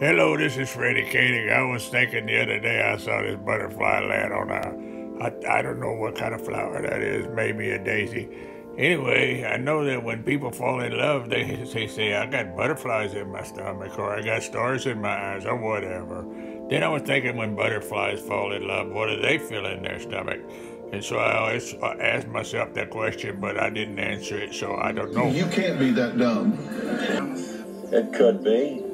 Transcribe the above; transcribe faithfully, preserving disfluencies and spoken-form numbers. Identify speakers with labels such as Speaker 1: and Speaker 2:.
Speaker 1: Hello, this is Freddie Koenig. I was thinking the other day I saw this butterfly land on a, I, I don't know what kind of flower that is, maybe a daisy. Anyway, I know that when people fall in love, they, they say, I got butterflies in my stomach, or I got stars in my eyes, or whatever. Then I was thinking when butterflies fall in love, what do they feel in their stomach? And so I always asked myself that question, but I didn't answer it, so I don't know.
Speaker 2: You can't be that dumb.
Speaker 3: It could be.